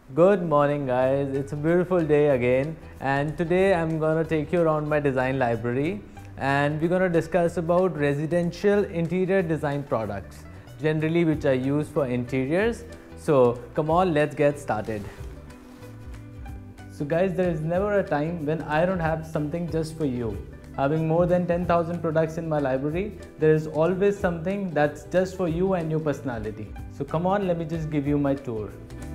Good morning, guys. It's a beautiful day again, and today I'm gonna take you around my design library, and we're gonna discuss about residential interior design products, generally which are used for interiors. So come on, let's get started. So guys, there is never a time when I don't have something just for you. Having more than 10,000 products in my library, there is always something that's just for you and your personality. So come on, let me just give you my tour.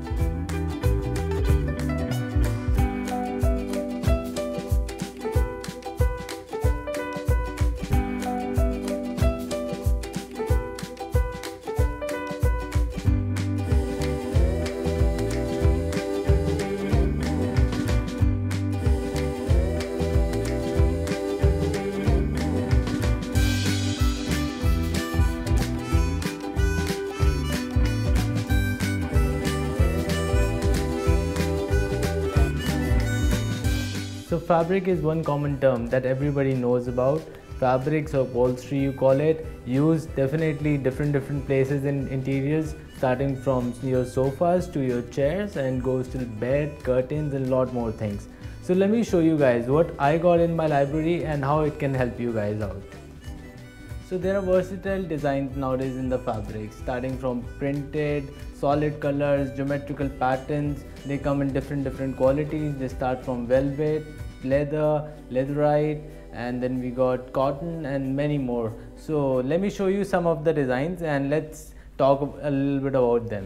So fabric is one common term that everybody knows about. Fabrics or upholstery you call it, used definitely different places in interiors, starting from your sofas to your chairs and goes to bed, curtains and a lot more things. So let me show you guys what I got in my library and how it can help you guys out. So there are versatile designs nowadays in the fabric, starting from printed, solid colors, geometrical patterns. They come in different qualities. They start from velvet, leather, leatherite, and then we got cotton and many more. So let me show you some of the designs and let's talk a little bit about them.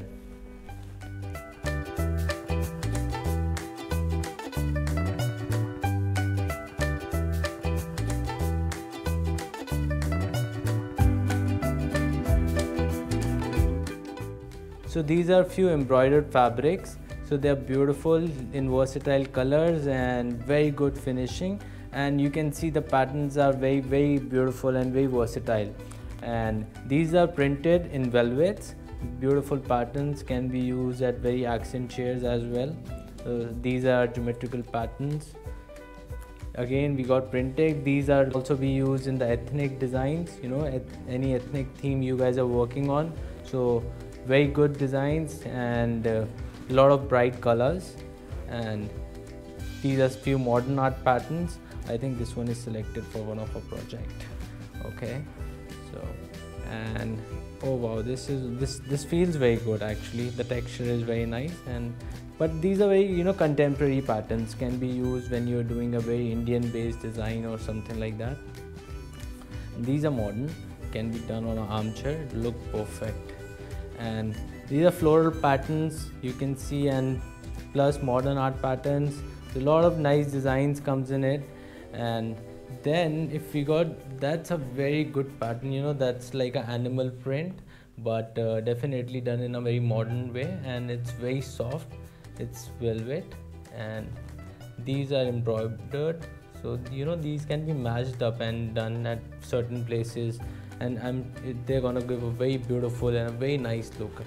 So these are few embroidered fabrics. So they are beautiful in versatile colors and very good finishing, and you can see the patterns are very beautiful and very versatile. And these are printed in velvets. Beautiful patterns can be used at very accent chairs as well. These are geometrical patterns. Again, we got printed. These are also be used in the ethnic designs, any ethnic theme you guys are working on. So very good designs and a lot of bright colors. And these are few modern art patterns. I think this one is selected for one of our project. Okay, so, and oh wow, this feels very good actually. The texture is very nice, but these are very contemporary patterns, can be used when you're doing a very Indian based design or something like that. These are modern, can be done on an armchair, look perfect. And these are floral patterns you can see, and plus modern art patterns. A lot of nice designs comes in it. And then if we got, that's a very good pattern, that's like an animal print, but definitely done in a very modern way, and it's very soft. It's velvet, and these are embroidered. So these can be matched up and done at certain places, and they're gonna give a very beautiful and a very nice look.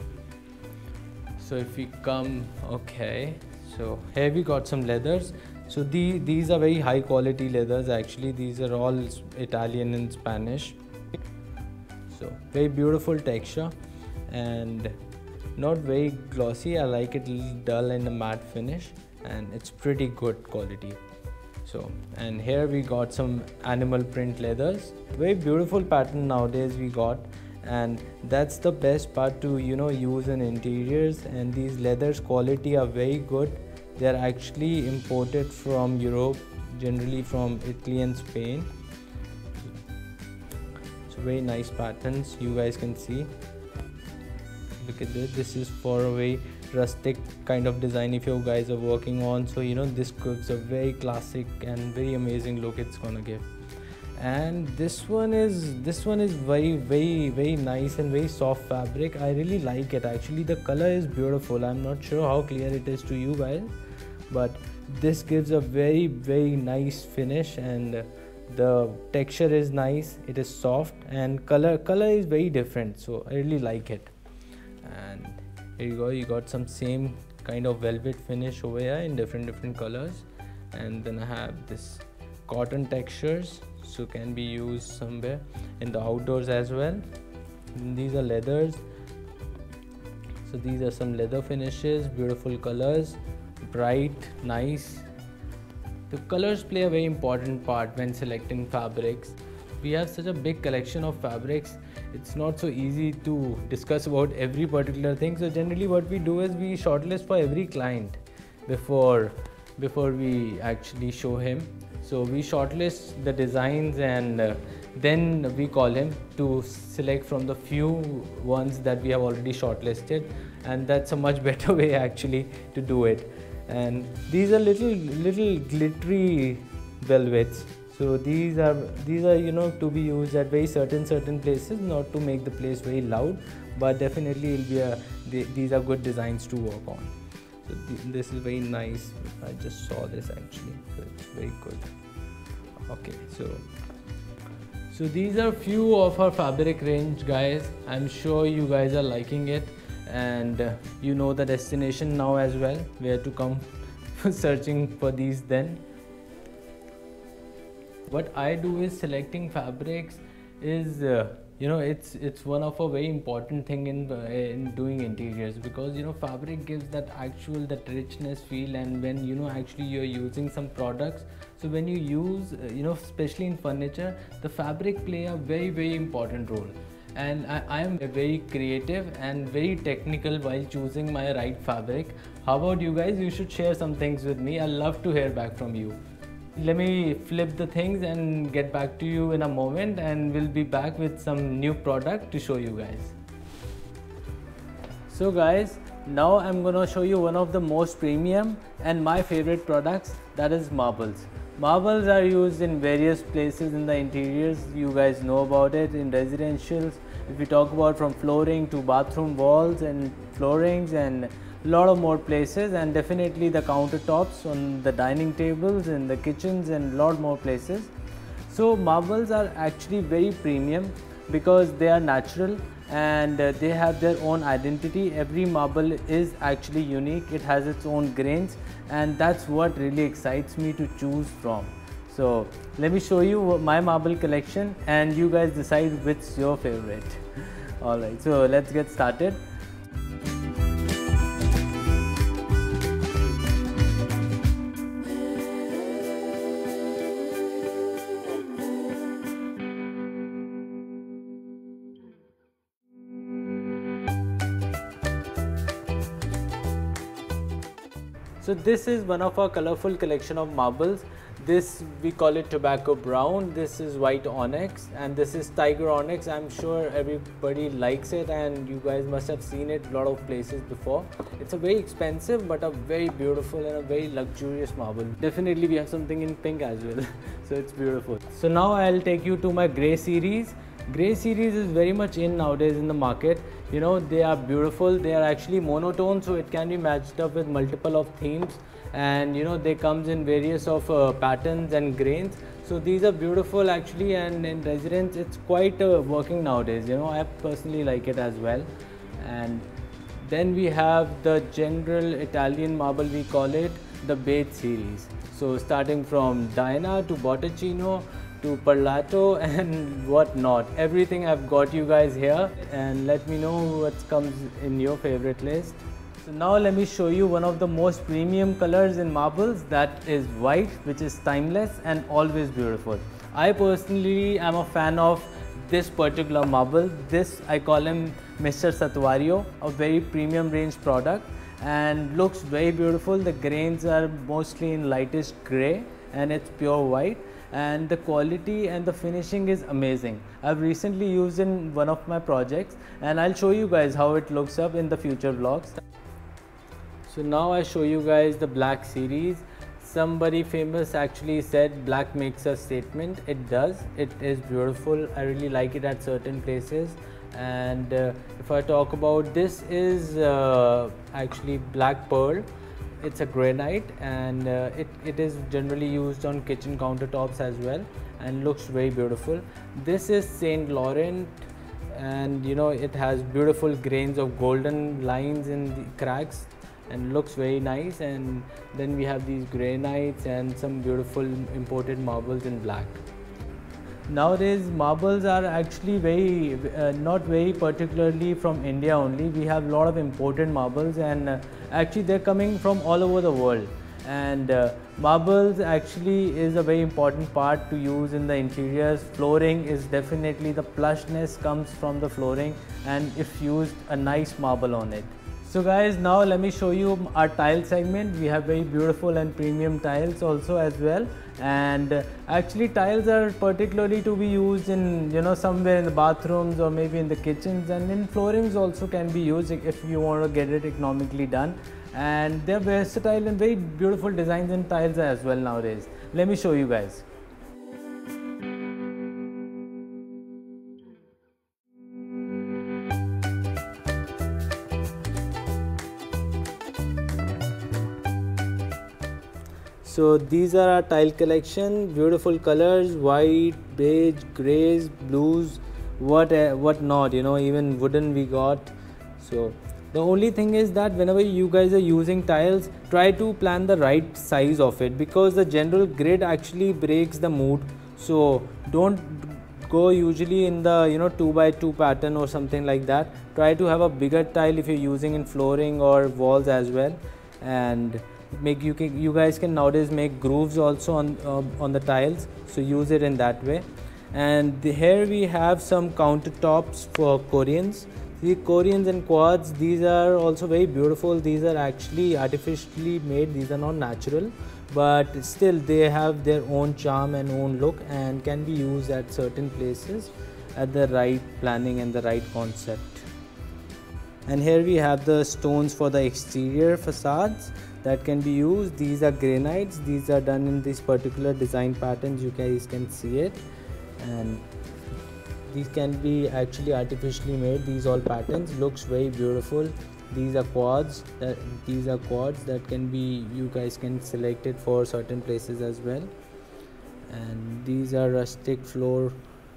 So if we come, okay, so here we got some leathers. So these are very high quality leathers actually. These are all Italian and Spanish. So very beautiful texture and not very glossy. I like it a little dull and a matte finish, and it's pretty good quality. So, and here we got some animal print leathers. Very beautiful pattern nowadays we got, and that's the best part to use in interiors. And these leathers quality are very good. They are actually imported from Europe, generally from Italy and Spain. So very nice patterns you guys can see. Look at this. This is for a very rustic kind of design if you guys are working on. So this gives a very classic and very amazing look it's gonna give. And this one is very nice and very soft fabric. I really like it actually. The color is beautiful. I'm not sure how clear it is to you guys, but this gives a very nice finish, and the texture is nice. It is soft, and color is very different, so I really like it. And here you go, you got some same kind of velvet finish over here in different colors. And then I have this cotton textures, so can be used somewhere in the outdoors as well. And these are leathers, So these are some leather finishes, beautiful colors, bright, nice. The colors play a very important part when selecting fabrics. We have such a big collection of fabrics, it's not so easy to discuss about every particular thing. So generally what we do is we shortlist for every client before we actually show him. So we shortlist the designs and then we call him to select from the few ones that we have already shortlisted, and that's a much better way actually to do it. And these are little glittery velvets. So these are to be used at very certain places, not to make the place very loud, but definitely these are good designs to work on. So this is very nice. I just saw this actually, so it's very good. Okay, so these are few of our fabric range, guys. I'm sure you guys are liking it, and you know the destination now as well, where to come searching for these. Then what I do is selecting fabrics is it's one of a very important thing in doing interiors, because fabric gives that richness feel. And when actually you're using some products, so when you use especially in furniture, the fabric play a very important role. And I am very creative and very technical while choosing my right fabric. How about you guys? You should share some things with me. I love to hear back from you. Let me flip the things and get back to you in a moment, and we'll be back with some new product to show you guys. So guys, now I'm gonna show you one of the most premium and my favorite products, that is marbles. Marbles are used in various places in the interiors. You guys know about it in residentials. If we talk about from flooring to bathroom walls and floorings and lot of more places, and definitely the countertops on the dining tables in the kitchens and lot more places. So marbles are actually very premium because they are natural and they have their own identity. Every marble is actually unique. It has its own grains, and that's what really excites me to choose from. So let me show you my marble collection and you guys decide which is your favorite. Alright, so let's get started. So this is one of our colorful collection of marbles. This we call it tobacco brown, this is white onyx, and this is tiger onyx. I'm sure everybody likes it and you guys must have seen it a lot of places before. It's a very expensive but a very beautiful and a very luxurious marble. Definitely we have something in pink as well. So it's beautiful. So now I'll take you to my grey series. Grey series is very much in nowadays in the market. They are beautiful. They are actually monotone, so it can be matched up with multiple of themes, and they comes in various of patterns and grains. So these are beautiful actually, and in residence it's quite working nowadays. I personally like it as well. And then we have the general Italian marble, we call it the beige series. So starting from Diana to Botticino to Parlato and whatnot, everything I've got you guys here, and let me know what comes in your favorite list. So now let me show you one of the most premium colors in marbles, that is white, which is timeless and always beautiful. I personally am a fan of this particular marble. This I call him Mr. Satvario, a very premium range product, and looks very beautiful. The grains are mostly in lightest grey and it's pure white, and the quality and the finishing is amazing. I've recently used in one of my projects, and I'll show you guys how it looks up in the future vlogs. So now I show you guys the black series. Somebody famous actually said black makes a statement. It does. It is beautiful. I really like it at certain places. And if I talk about, this is actually black pearl. It's a granite, and it is generally used on kitchen countertops as well, and looks very beautiful. This is Saint Laurent, and it has beautiful grains of golden lines in the cracks and looks very nice. And then we have these granites and some beautiful imported marbles in black. Nowadays marbles are actually very not very particularly from India only. We have a lot of imported marbles, and actually they're coming from all over the world. And marbles actually is a very important part to use in the interiors. Flooring is definitely, the plushness comes from the flooring, and if used a nice marble on it. So guys, now let me show you our tile segment. We have very beautiful and premium tiles also as well. And actually tiles are particularly to be used in, you know, somewhere in the bathrooms or maybe in the kitchens, and in floorings also can be used if you want to get it economically done. And they're versatile and very beautiful designs in tiles as well nowadays. Let me show you guys. So these are our tile collection, beautiful colors, white, beige, grays, blues, what not, you know, even wooden we got. So the only thing is that whenever you guys are using tiles, try to plan the right size of it, because the general grid actually breaks the mood. So don't go usually in the, you know, 2x2 pattern or something like that. Try to have a bigger tile if you're using in flooring or walls as well. And you guys can nowadays make grooves also on the tiles, so use it in that way. And here we have some countertops for Koreans. The Koreans and quads, these are also very beautiful. These are actually artificially made, these are not natural, but still they have their own charm and own look, and can be used at certain places at the right planning and the right concept. And here we have the stones for the exterior facades that can be used. These are granites. These are done in this particular design patterns. You guys can see it, and these can be actually artificially made. These all patterns looks very beautiful. These are quads. That can be, you guys can select it for certain places as well. And these are rustic floor.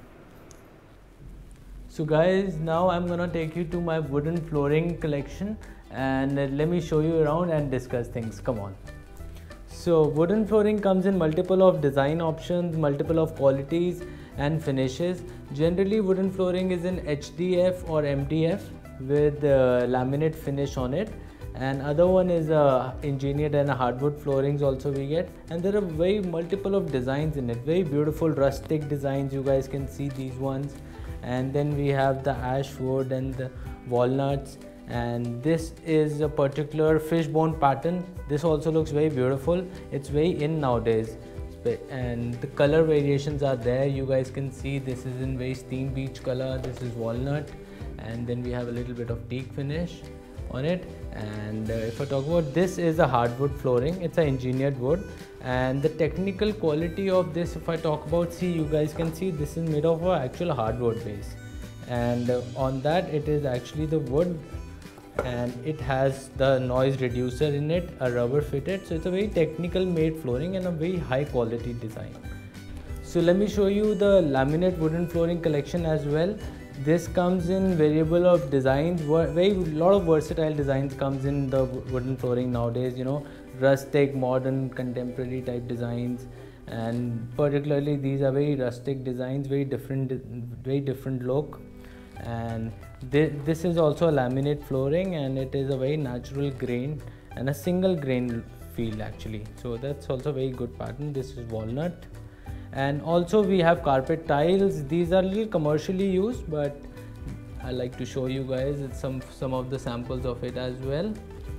So guys, now I'm gonna take you to my wooden flooring collection, and let me show you around and discuss things. Come on. So wooden flooring comes in multiple of design options, multiple of qualities and finishes. Generally wooden flooring is in HDF or MDF with laminate finish on it, and other one is engineered and a hardwood floorings also we get. And there are very multiple of designs in it, very beautiful rustic designs. You guys can see these ones. And then we have the ash wood and the walnuts, and this is a particular fishbone pattern. This also looks very beautiful. It's very in nowadays, and the color variations are there. You guys can see this is in very steam beach color, this is walnut, and then we have a little bit of teak finish on it. And if I talk about, this is a hardwood flooring, it's an engineered wood. And the technical quality of this, if I talk about, see, you guys can see this is made of an actual hardwood base, and on that it is actually the wood, and it has the noise reducer in it, a rubber fitted. So it's a very technical made flooring and a very high quality design. So let me show you the laminate wooden flooring collection as well. This comes in variable of designs, very lot of versatile designs comes in the wooden flooring nowadays, you know, rustic, modern, contemporary type designs. And particularly these are very rustic designs, very different look. And this is also a laminate flooring, and it is a very natural grain and a single grain feel actually. So that's also very good pattern. This is walnut. And also we have carpet tiles. These are a little commercially used, but I like to show you guys some of the samples of it as well.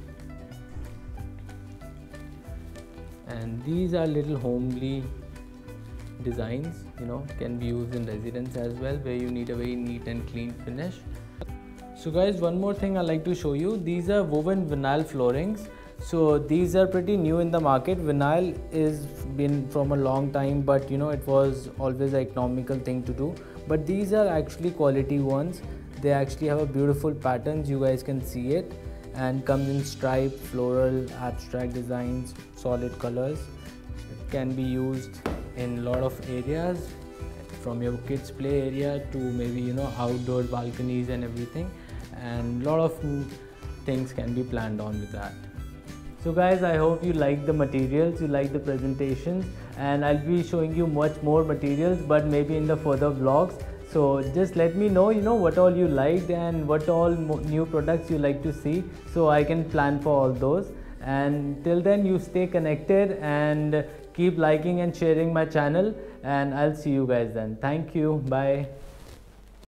And these are little homely designs, you know, can be used in residence as well, where you need a very neat and clean finish. So guys, one more thing I like to show you. These are woven vinyl floorings. So these are pretty new in the market. Vinyl is been from a long time, but you know, it was always an economical thing to do. But these are actually quality ones. They actually have a beautiful patterns. You guys can see it, and comes in stripe, floral, abstract designs, solid colors. It can be used in a lot of areas, from your kids play area to maybe, you know, outdoor balconies and everything, and a lot of things can be planned on with that. So guys, I hope you like the materials, you like the presentations, and I'll be showing you much more materials, but maybe in the further vlogs. So just let me know, what all you liked and what all new products you like to see, so I can plan for all those. And till then, you stay connected and keep liking and sharing my channel, and I'll see you guys then. Thank you. Bye.